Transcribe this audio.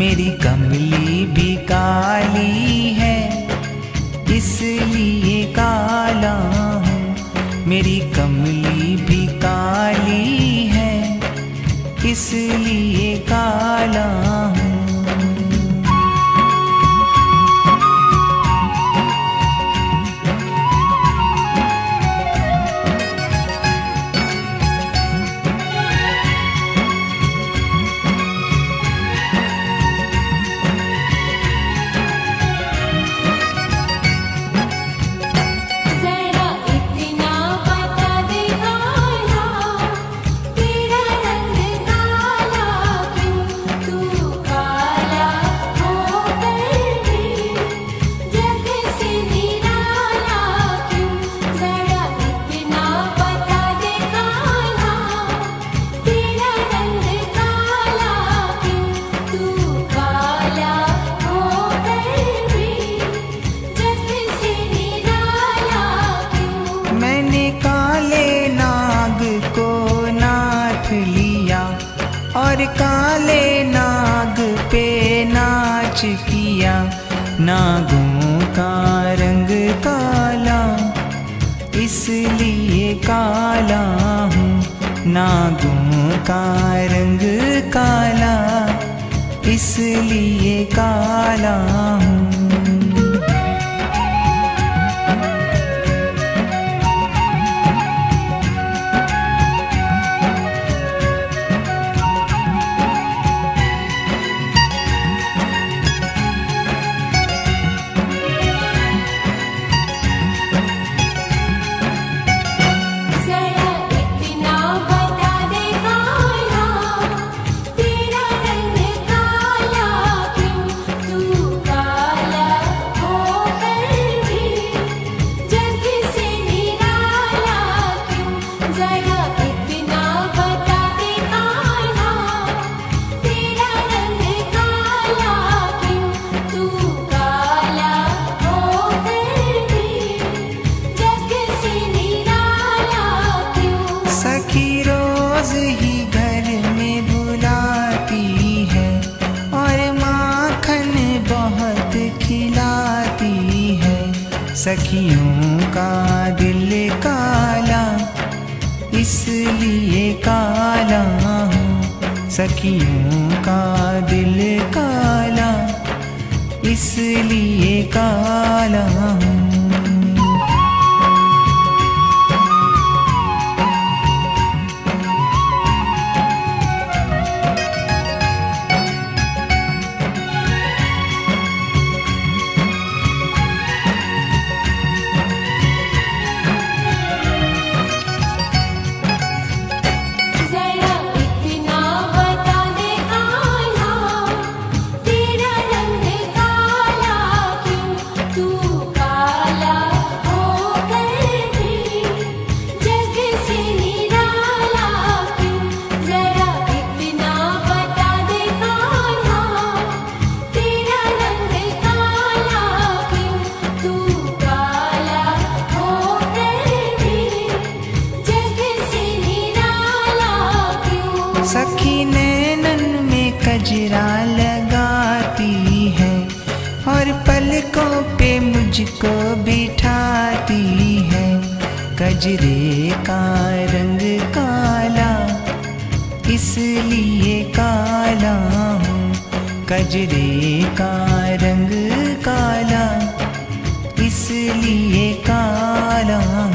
मेरी कमली भी काली है, इसलिए काला हूँ। मेरी कमली भी काली है, इसलिए काला हूँ। और काले नाग पे नाच किया, नागों का रंग काला, इसलिए काला हूँ। नागों का रंग काला, इसलिए काला हूँ। सखियों का दिल काला, इसलिए काला हूँ। सखियों का दिल काला, इसलिए काला हूँ। सखी नैनन में कजरा लगाती है, और पलकों पे मुझको बिठाती है। कजरे का रंग काला, इसलिए काला हूँ। कजरे का रंग काला, इसलिए काला